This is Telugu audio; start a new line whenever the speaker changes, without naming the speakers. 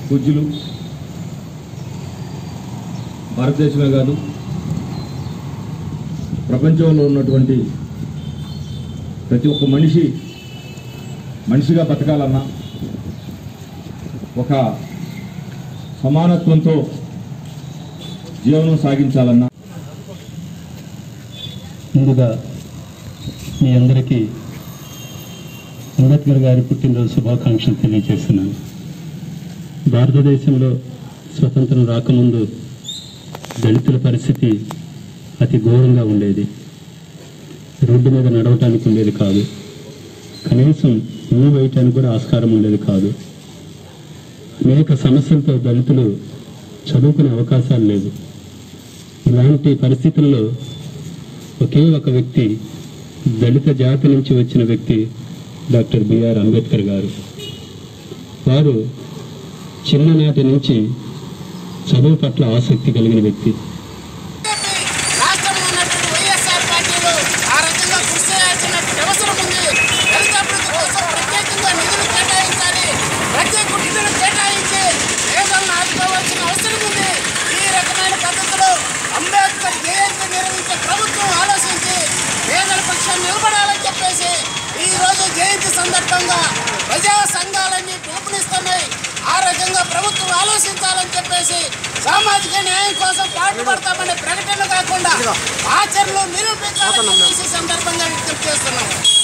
పూజ్యులు భారతదేశమే కాదు ప్రపంచంలో ఉన్నటువంటి ప్రతి ఒక్క మనిషిగా బతకాలన్నా ఒక సమానత్వంతో జీవనం సాగించాలన్నా
ముందుగా మీ అందరికీ అంబేద్కర్ గారి పుట్టినరోజు శుభాకాంక్షలు తెలియజేస్తున్నాను. భారతదేశంలో స్వతంత్రం రాకముందు దళితుల పరిస్థితి అతి ఘోరంగా ఉండేది. రోడ్డు మీద నడవటానికి ఉండేది కాదు, కనీసం ఇల్లు వేయటానికి కూడా ఆస్కారం ఉండేది కాదు. అనేక సమస్యలతో దళితులు చదువుకునే అవకాశాలు లేవు. ఇలాంటి పరిస్థితుల్లో ఒకే ఒక వ్యక్తి, దళిత జాతి నుంచి వచ్చిన వ్యక్తి డాక్టర్ బిఆర్ అంబేద్కర్ గారు. వారు చిన్ననాటి నుంచి చదువు పట్ల ఆసక్తి కలిగిన వ్యక్తి.
నిలబడాలని చెప్పేసి ఈ రోజు జయంతి సందర్భంగా ప్రజా సంఘాలన్నీ పిలుపునిస్తున్నాయి. ఆ రకంగా ప్రభుత్వం ఆలోచించాలని చెప్పేసి సామాజిక న్యాయం కోసం పాటుపడతామనే ప్రకటన కాకుండా ఆచరణలో నిరూపించాలని సందర్భంగా విజ్ఞప్తి చేస్తున్నాం.